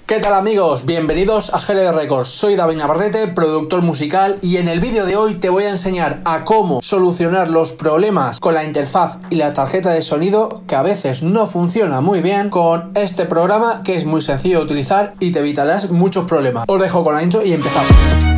¿Qué tal amigos? Bienvenidos a GL Records. Soy David Navarrete, productor musical, y en el vídeo de hoy te voy a enseñar a cómo solucionar los problemas con la interfaz y la tarjeta de sonido que a veces no funciona muy bien con este programa, que es muy sencillo de utilizar y te evitarás muchos problemas. Os dejo con la intro y empezamos.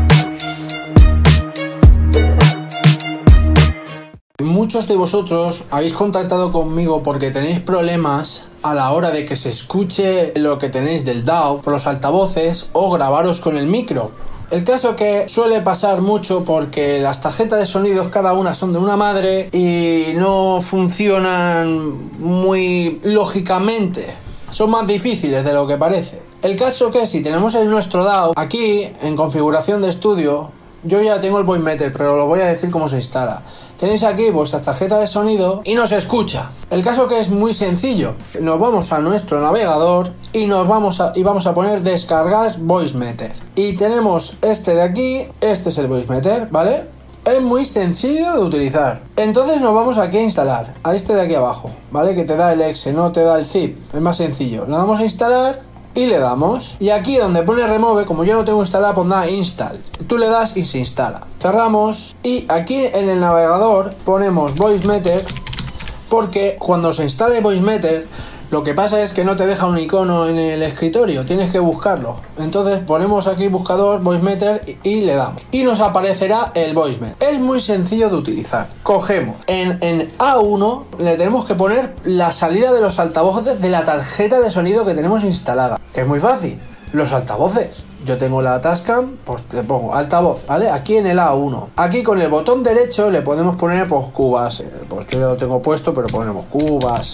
Muchos de vosotros habéis contactado conmigo porque tenéis problemas a la hora de que se escuche lo que tenéis del DAW por los altavoces o grabaros con el micro. El caso que suele pasar mucho porque las tarjetas de sonidos cada una son de una madre y no funcionan muy lógicamente. Son más difíciles de lo que parece. El caso que si tenemos en nuestro DAW, aquí en configuración de estudio, yo ya tengo el voice meter, pero lo voy a decir cómo se instala. Tenéis aquí vuestra tarjeta de sonido y no se escucha. El caso que es muy sencillo. Nos vamos a nuestro navegador y vamos a poner descargar voice meter. Y tenemos este de aquí, este es el voice meter, ¿vale? Es muy sencillo de utilizar. Entonces nos vamos aquí a instalar, a este de aquí abajo, ¿vale? Que te da el exe, no te da el zip. Es más sencillo. Lo vamos a instalar. Y le damos, y aquí donde pone remove, como yo no tengo instalada, pondrá install. Tú le das y se instala. Cerramos y aquí en el navegador ponemos voice meter, porque cuando se instale voice meter lo que pasa es que no te deja un icono en el escritorio, tienes que buscarlo. Entonces ponemos aquí buscador voice meter y le damos y nos aparecerá el voice meter. Es muy sencillo de utilizar. Cogemos en A1, le tenemos que poner la salida de los altavoces de la tarjeta de sonido que tenemos instalada, que es muy fácil. Los altavoces, yo tengo la Tascam, pues te pongo altavoz, ¿vale? Aquí en el A1. Aquí con el botón derecho le podemos poner pues Cubase, pues yo lo tengo puesto, pero ponemos Cubase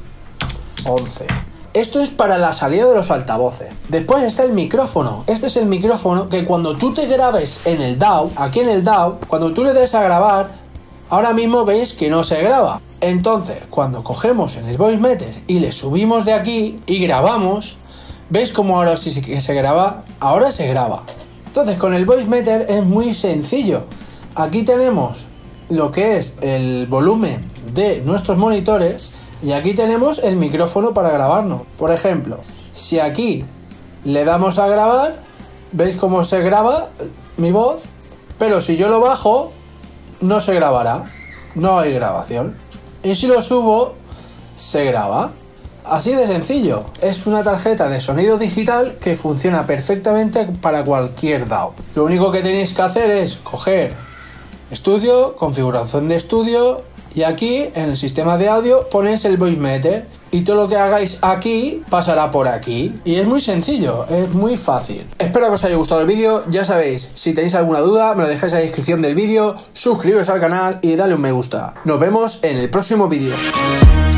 11. Esto es para la salida de los altavoces. Después está el micrófono. Este es el micrófono que cuando tú te grabes en el DAW, aquí en el DAW, cuando tú le des a grabar, ahora mismo veis que no se graba. Entonces, cuando cogemos en el voice meter y le subimos de aquí y grabamos, ¿veis cómo ahora sí que se graba? Ahora se graba. Entonces, con el voice meter es muy sencillo. Aquí tenemos lo que es el volumen de nuestros monitores. Y aquí tenemos el micrófono para grabarnos. Por ejemplo, si aquí le damos a grabar, ¿veis cómo se graba mi voz? Pero si yo lo bajo, no se grabará. No hay grabación. Y si lo subo, se graba. Así de sencillo. Es una tarjeta de sonido digital que funciona perfectamente para cualquier DAW. Lo único que tenéis que hacer es coger estudio, configuración de estudio, y aquí en el sistema de audio ponéis el voice meter y todo lo que hagáis aquí pasará por aquí. Y es muy sencillo, es muy fácil. Espero que os haya gustado el vídeo. Ya sabéis, si tenéis alguna duda me lo dejáis en la descripción del vídeo. Suscribiros al canal y dale un me gusta. Nos vemos en el próximo vídeo.